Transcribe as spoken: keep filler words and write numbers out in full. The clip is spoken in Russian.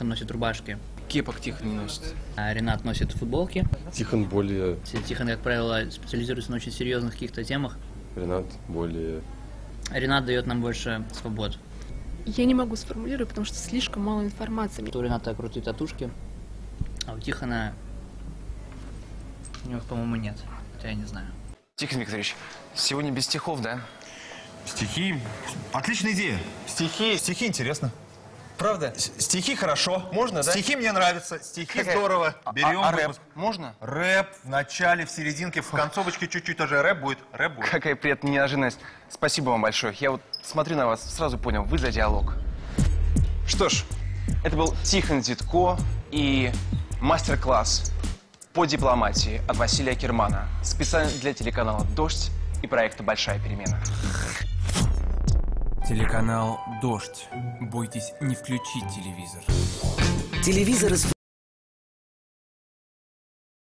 носит рубашки. Кепок Тихон не носит. А Ренат носит футболки. Тихон более... Тихон, как правило, специализируется на очень серьезных каких-то темах. Ренат более... Ренат дает нам больше свобод. Я не могу сформулировать, потому что слишком мало информации. У Рената крутые татушки, а у Тихона... У него, по-моему, нет. Хотя я не знаю. Тихон Викторович, сегодня без стихов, да? Стихи. Отличная идея. Стихи. Стихи интересно. Правда? С- Стихи хорошо. Можно, да? Стихи мне нравятся. Стихи Какая? здорово. А- Берем. а рэп выпуск. можно? Рэп в начале, в серединке, в концовочке чуть-чуть тоже рэп будет. Рэп будет. Какая приятная неожиданность. Спасибо вам большое. Я вот смотрю на вас, сразу понял, вы за диалог. Что ж, это был Тихон Зитко и мастер-класс по дипломатии от Василия Кермана. Специально для телеканала «Дождь» и проекта «Большая перемена». Телеканал «Дождь». Бойтесь не включить телевизор. Телевизор из